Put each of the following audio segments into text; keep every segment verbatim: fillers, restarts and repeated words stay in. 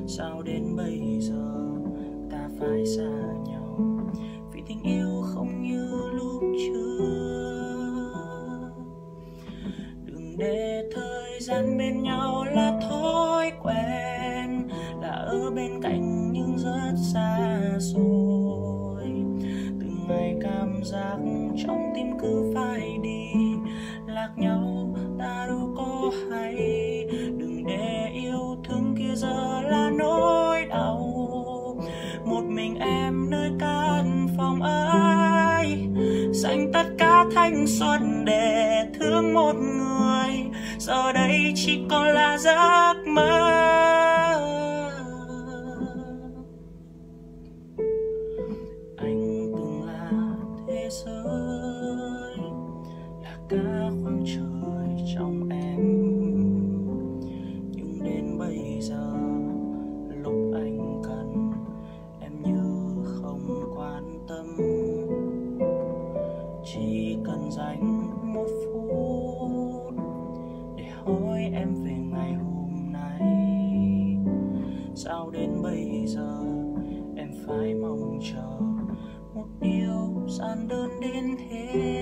Sao đến bây giờ ta phải xa nhau, vì tình yêu không như lúc trước. Đừng để thời gian bên nhau là thói quen, là ở bên cạnh nhưng rất xa xôi. Từng ngày cảm giác trong tim cứ phải đi, lạc nhau ta đâu có hay. Đừng để yêu thương kia giờ là nỗi đau, một mình em nơi căn phòng ấy. Dành tất cả thanh xuân để thương một người, giờ đây chỉ còn là giấc mơ. Anh từng là thế giới, là cả khoảng trời trong em, nhưng đến bây giờ lúc anh cần em như không quan tâm. Chỉ cần dành một phút để hỏi em về ngày hôm nay. Sao đến bây giờ em phải mong chờ một điều giản đơn đến thế.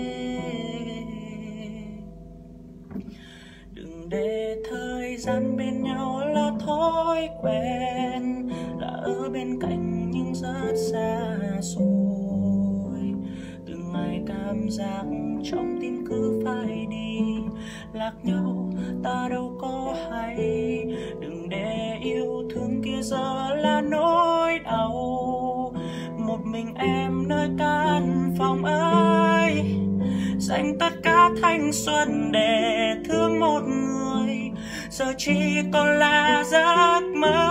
Đừng để thời gian bên nhau là thói quen, là ở bên cạnh nhưng rất xa xôi. Từng ngày cảm giác trong tim cứ phải đi, lạc nhau ta đâu có hay. Đừng để yêu thương kia giờ là nỗi đau, một mình em nơi căn phòng ấy. Dành tất cả thanh xuân để thương một người, giờ chỉ còn là giấc mơ.